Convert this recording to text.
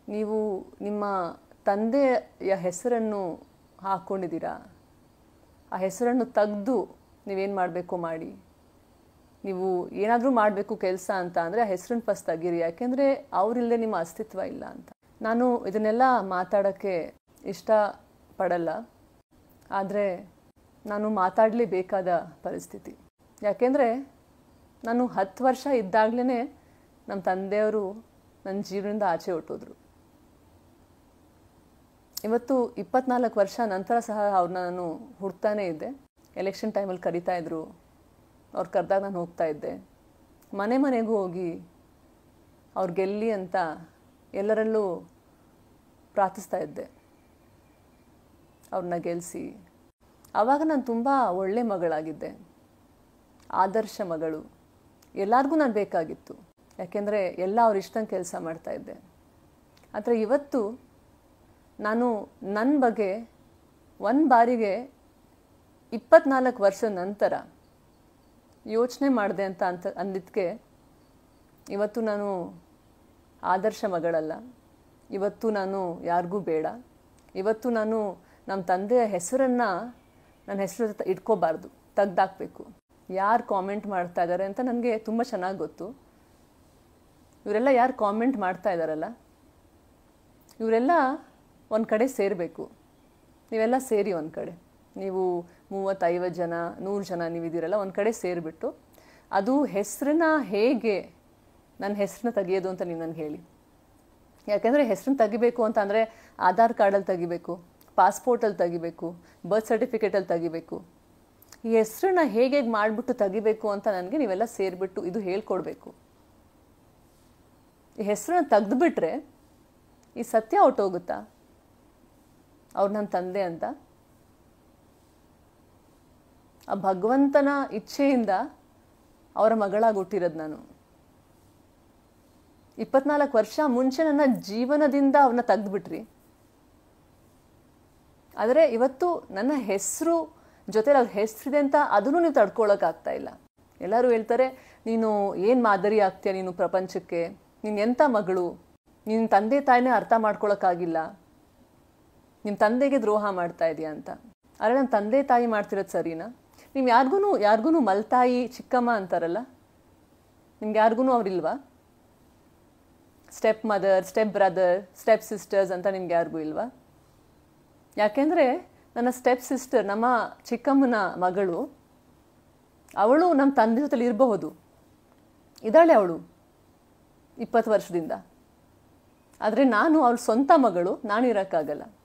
ನೀವು ನಿಮ್ಮ ತಂದೆಯ ಹೆಸರನ್ನು ಹಾಕ್ಕೊಂಡಿದ್ದೀರಾ. ಆ ಹೆಸರನ್ನು ತೆಗೆದು ನೀವೇನು ಮಾಡಬೇಕು ಮಾಡಿ. ನೀವು ಏನಾದರೂ ಮಾಡಬೇಕು ಕೆಲಸ ಅಂತ ಅಂದರೆ ಆ ಹೆಸರನ್ನು ಫಸ್ಟ್ ತೆಗೀರಿ. ಯಾಕೆಂದರೆ ಅವರಿಲ್ಲದೆ ನಿಮ್ಮ ಅಸ್ತಿತ್ವ ಇಲ್ಲ ಅಂತ. ನಾನು ಇದನ್ನೆಲ್ಲ ಮಾತಾಡೋಕ್ಕೆ ಇಷ್ಟಪಡಲ್ಲ, ಆದರೆ ನಾನು ಮಾತಾಡಲೇಬೇಕಾದ ಪರಿಸ್ಥಿತಿ. ಯಾಕೆಂದರೆ ನಾನು 10 ವರ್ಷ ಇದ್ದಾಗಲೇ ನಮ್ಮ ತಂದೆಯವರು ನನ್ನ ಜೀವನದಿಂದ ಆಚೆ ಹೊಟ್ಟೋದ್ರು. ಇವತ್ತು 24 ವರ್ಷ ನಂತರ ಸಹ ಅವ್ರನ್ನ ನಾನು ಹುಡ್ತಾನೇ ಇದ್ದೆ. ಎಲೆಕ್ಷನ್ ಟೈಮಲ್ಲಿ ಕರೀತಾ ಇದ್ರು, ಅವ್ರು ಕರೆದಾಗ ನಾನು ಹೋಗ್ತಾ ಇದ್ದೆ. ಮನೆ ಮನೆಗೂ ಹೋಗಿ ಅವ್ರು ಗೆಲ್ಲಿ ಅಂತ ಎಲ್ಲರಲ್ಲೂ ಪ್ರಾರ್ಥಿಸ್ತಾ ಇದ್ದೆ, ಅವ್ರನ್ನ ಗೆಲ್ಲಿಸಿ. ಆವಾಗ ನಾನು ತುಂಬ ಒಳ್ಳೆ ಮಗಳಾಗಿದ್ದೆ, ಆದರ್ಶ ಮಗಳು. ಎಲ್ಲರಿಗೂ ನಾನು ಬೇಕಾಗಿತ್ತು, ಯಾಕೆಂದರೆ ಎಲ್ಲ ಅವ್ರ ಇಷ್ಟಂಗೆ ಕೆಲಸ ಮಾಡ್ತಾಯಿದ್ದೆ. ಆದರೆ ಇವತ್ತು ನಾನು ನನ್ನ ಬಗ್ಗೆ ಒಂದು ಬಾರಿಗೆ 24 ವರ್ಷದ ನಂತರ ಯೋಚನೆ ಮಾಡಿದೆ ಅಂತ ಅಂದಿದ್ದಕ್ಕೆ ಇವತ್ತು ನಾನು ಆದರ್ಶ ಮಗಳಲ್ಲ. ಇವತ್ತು ನಾನು ಯಾರಿಗೂ ಬೇಡ. ಇವತ್ತು ನಾನು ನಮ್ಮ ತಂದೆಯ ಹೆಸರನ್ನು ನನ್ನ ಹೆಸರು ಇಟ್ಕೋಬಾರ್ದು, ತೆಗ್ದಾಕಬೇಕು. ಯಾರು ಕಾಮೆಂಟ್ ಮಾಡ್ತಾ ಇದ್ದಾರೆ ಅಂತ ನನಗೆ ತುಂಬ ಚೆನ್ನಾಗಿ ಗೊತ್ತು. ಇವರೆಲ್ಲ ಯಾರು ಕಾಮೆಂಟ್ ಮಾಡ್ತಾ ಇದ್ದಾರಲ್ಲ, ಇವರೆಲ್ಲ ಒಂದು ಕಡೆ ಸೇರಬೇಕು. ನೀವೆಲ್ಲ ಸೇರಿ ಒಂದು ಕಡೆ, ನೀವು 30-50 ಜನ 100 ಜನ ನೀವಿದ್ದೀರಲ್ಲ, ಒಂದು ಕಡೆ ಸೇರಿಬಿಟ್ಟು ಅದು ಹೆಸರನ್ನ ಹೇಗೆ ನನ್ನ ಹೆಸರನ್ನ ತೆಗಿಯೋದು ಅಂತ ನೀವು ನನಗೆ ಹೇಳಿ. ಯಾಕೆಂದರೆ ಹೆಸರನ್ನ ತೆಗಿಬೇಕು ಅಂತ ಅಂದರೆ ಆಧಾರ್ ಕಾರ್ಡಲ್ಲಿ ತೆಗಿಬೇಕು, ಪಾಸ್ಪೋರ್ಟಲ್ಲಿ ತೆಗಿಬೇಕು, ಬರ್ತ್ ಸರ್ಟಿಫಿಕೇಟಲ್ಲಿ ತೆಗಿಬೇಕು. ಈ ಹೆಸರನ್ನ ಹೇಗೆ ಮಾಡಿಬಿಟ್ಟು ತೆಗಿಬೇಕು ಅಂತ ನನಗೆ ನೀವೆಲ್ಲ ಸೇರಿಬಿಟ್ಟು ಇದು ಹೇಳ್ಕೊಡ್ಬೇಕು. ಈ ಹೆಸರನ್ನ ತೆಗೆದುಬಿಟ್ರೆ ಈ ಸತ್ಯ ಹೊಟ್ಟೋಗುತ್ತಾ ಅವ್ರು ನನ್ನ ತಂದೆ ಅಂತ? ಆ ಭಗವಂತನ ಇಚ್ಛೆಯಿಂದ ಅವರ ಮಗಳಾಗಿ ಹುಟ್ಟಿರೋದು ನಾನು. 24 ವರ್ಷ ಮುಂಚೆ ನನ್ನ ಜೀವನದಿಂದ ಅವ್ರನ್ನ ತೆಗೆದುಬಿಟ್ರಿ. ಆದರೆ ಇವತ್ತು ನನ್ನ ಹೆಸರು ಜೊತೆ ಅವ್ರ ಹೆಸರಿದೆ ಅಂತ ಅದನ್ನು ನೀವು ತಡ್ಕೊಳಕ್ಕಾಗ್ತಾ ಇಲ್ಲ. ಎಲ್ಲರೂ ಹೇಳ್ತಾರೆ, ನೀನು ಏನು ಮಾದರಿ ಆಗ್ತೀಯ ನೀನು ಪ್ರಪಂಚಕ್ಕೆ, ನೀನು ಎಂಥ ಮಗಳು, ನಿನ್ನ ತಂದೆ ತಾಯಿನೇ ಅರ್ಥ ಮಾಡ್ಕೊಳಕ್ಕಾಗಿಲ್ಲ, ನಿಮ್ಮ ತಂದೆಗೆ ದ್ರೋಹ ಮಾಡ್ತಾ ಇದೆಯಾ ಅಂತ. ಆದರೆ ನಮ್ಮ ತಂದೆ ತಾಯಿ ಮಾಡ್ತಿರೋದು ಸರಿನಾ? ನೀವು ಯಾರಿಗೂ ಮಲ್ತಾಯಿ ಚಿಕ್ಕಮ್ಮ ಅಂತಾರಲ್ಲ, ನಿಮ್ಗೆ ಯಾರಿಗೂ ಅವ್ರಿಲ್ವಾ? Stepmother, stepbrother, stepsisters ಅಂತ ನಿಮ್ಗೆ ಯಾರಿಗೂ ಇಲ್ವಾ? ಯಾಕೆಂದರೆ ನನ್ನ ಸ್ಟೆಪ್ ಸಿಸ್ಟರ್, ನಮ್ಮ ಚಿಕ್ಕಮ್ಮನ ಮಗಳು, ಅವಳು ನಮ್ಮ ತಂದೆ ಜೊತೆಲಿ ಇರಬಹುದು, ಇದ್ದಾಳೆ ಅವಳು 20 ವರ್ಷದಿಂದ. ಆದರೆ ನಾನು ಅವಳ ಸ್ವಂತ ಮಗಳು, ನಾನು ಇರೋಕ್ಕಾಗಲ್ಲ.